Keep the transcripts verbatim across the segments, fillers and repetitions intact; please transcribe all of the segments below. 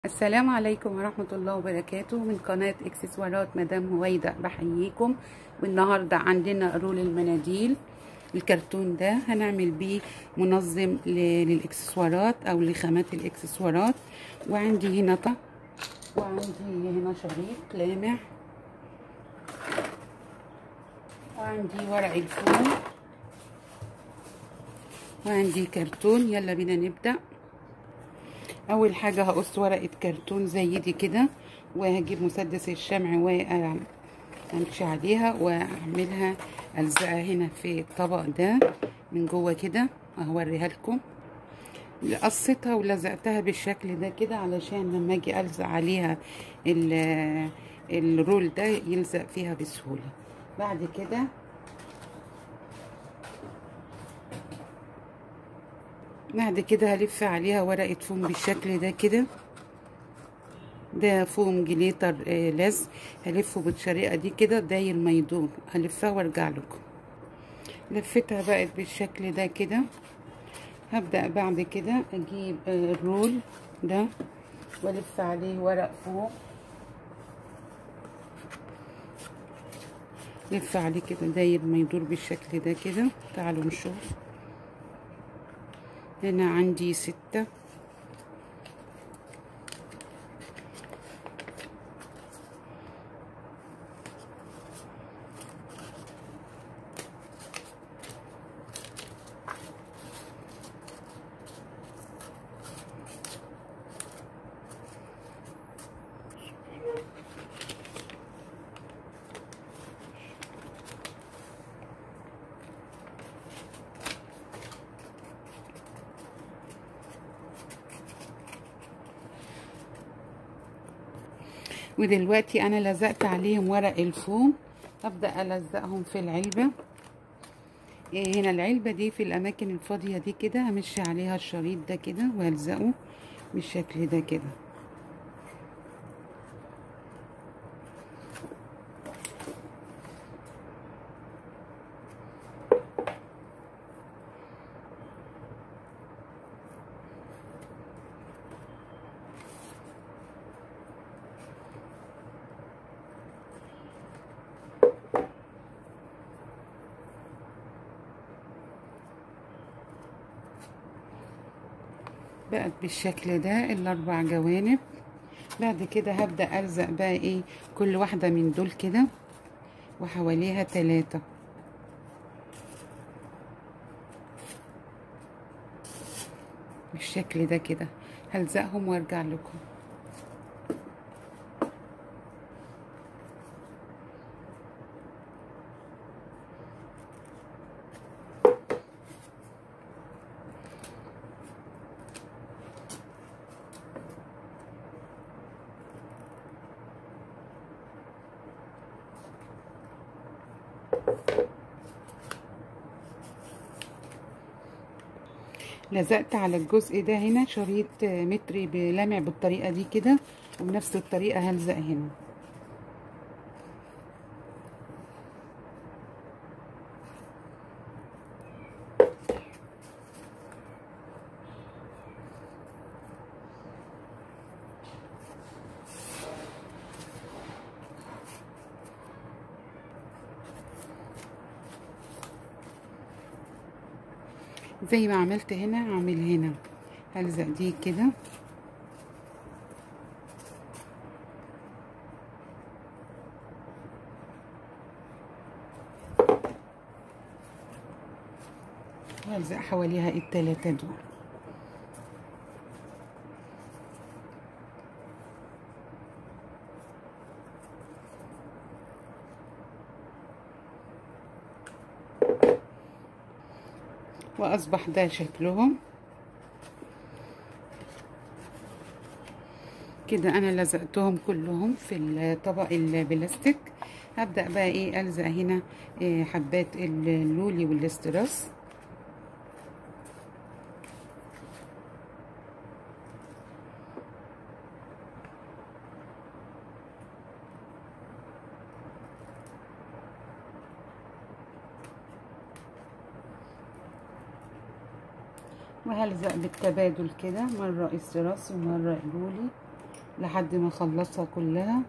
السلام عليكم ورحمة الله وبركاته من قناة اكسسوارات مدام هويدا، بحييكم. والنهاردة عندنا رول المناديل. الكرتون ده هنعمل بيه منظم للاكسسوارات او لخامات الاكسسوارات. وعندي هنا طه وعندي هنا شريط لامع، وعندي ورق الفوم، وعندي كرتون. يلا بينا نبدأ. اول حاجه هقص ورقه كرتون زي دي كده، وهجيب مسدس الشمع وامشي عليها واعملها الزقها هنا في الطبق ده من جوه كده. هوريها لكم. قصيتها ولزقتها بالشكل ده كده علشان لما اجي الزق عليها الرول ده يلزق فيها بسهوله. بعد كده بعد كده هلف عليها ورقة فوم بالشكل ده كده. ده فوم جليتر آه لزق. هلفه بالطريقة دي كده داير ما يدور، هلفها وارجع لكم. لفتها بقت بالشكل ده كده. هبدأ بعد كده اجيب آه الرول ده والف عليه ورق فوم، لف عليه كده داير ما يدور بالشكل ده كده. تعالوا نشوف. هنا عندي ستة، ودلوقتي انا لزقت عليهم ورق الفوم. هبدأ الزقهم في العلبة. هنا العلبة دي في الاماكن الفاضية دي كده همشي عليها الشريط ده كده وهلزقه بالشكل ده كده. بقت بالشكل ده الاربع جوانب. بعد كده هبدأ الزق بقى ايه كل واحدة من دول كده وحواليها ثلاثة بالشكل ده كده. هلزقهم وارجع لكم. لزقت على الجزء ده هنا شريط متري بلمع بالطريقة دي كده، وبنفس الطريقة هلزق هنا. زي ما عملت هنا اعمل هنا. هلزق دي كده وهلزق حواليها التلاتة دول. واصبح ده شكلهم كده. انا لزقتهم كلهم في الطبق البلاستيك. هبدأ بقى ايه الزق هنا إيه حبات اللولي والاستراس. وهلزق بالتبادل كده، مرة استراس ومرة لولي لحد ما اخلصها كلها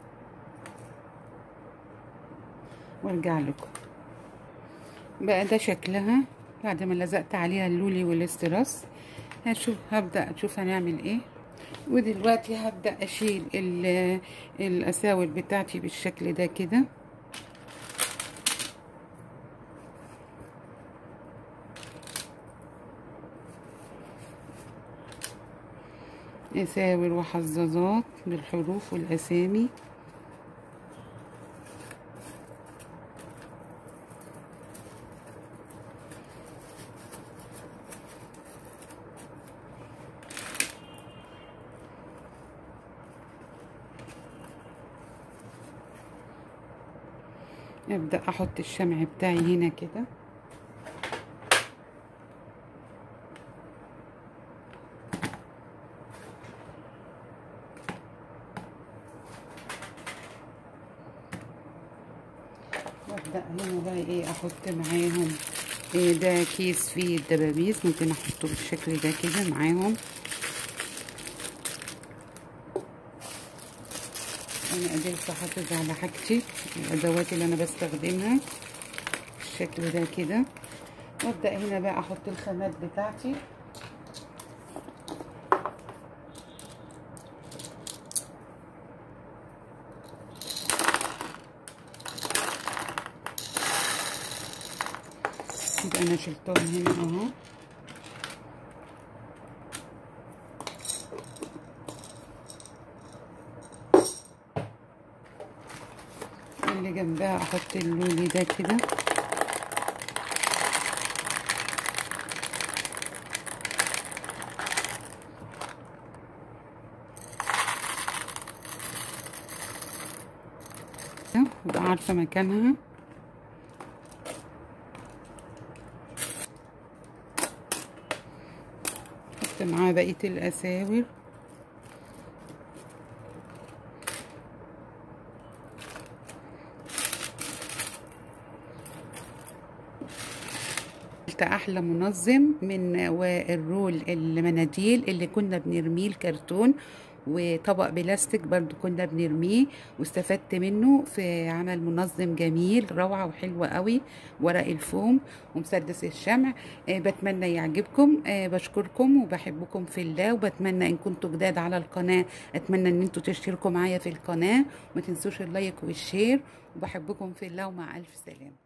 وارجع لكم. بقى ده شكلها بعد ما لزقت عليها اللولي والاستراس. هشوف هبدأ اشوف هنعمل ايه. ودلوقتي هبدأ اشيل الاساور بتاعتي بالشكل ده كده. اساور وحظاظات بالحروف والاسامي. ابدأ احط الشمع بتاعي هنا كده. وابدأ هنا بقى ايه احط معاهم إيه ده كيس فيه الدبابيس، ممكن احطه بالشكل ده كده معاهم. انا قدرت احافظ على حاجتي الادوات اللي انا بستخدمها بالشكل ده كده. وابدأ هنا بقى احط الخامات بتاعتي. يبقى انا شلتهم هنا اهو. اللي جنبها احط اللولي ده كده. ابقى عارفه مكانها. احط معاها بقيه الاساور. احلى منظم من والرول المناديل اللي كنا بنرميه الكرتون، وطبق بلاستيك برضو كنا بنرميه، واستفدت منه في عمل منظم جميل روعة وحلوة قوي. ورق الفوم ومسدس الشمع. أه بتمنى يعجبكم. أه بشكركم وبحبكم في الله، وبتمنى ان كنتوا جداد على القناة اتمنى ان انتوا تشتركوا معايا في القناة، وما تنسوش اللايك والشير، وبحبكم في الله ومع الف سلامة.